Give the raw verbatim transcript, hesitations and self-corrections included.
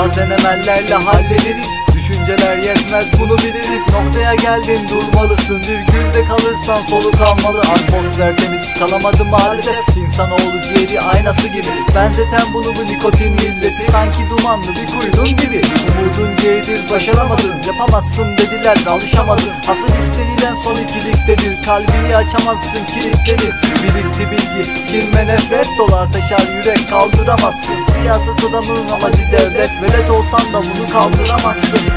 Bazen emellerle hallederiz, düşünceler yetmez bunu biliriz. Noktaya geldin durmalısın, virgülde kalırsan soluk almalı. Atmosfer temiz kalamadı maalesef, İnsanoğlu ciğeri aynası gibi. Benzeten bunu bu nikotin milleti, sanki dumanlı bir kuyunun gibi. Umudun ciğeridir, başaramadın, yapamazsın dediler de alışamadın. Asıl istenilen son ikiliktedir, kalbini açamazsın kilitleri. Birikti bilgi, kin ve nefret dolar taşar yürek, kaldıramazsın. Siyaset adamının amacı devlet, velet olsan da bunu kaldıramazsın.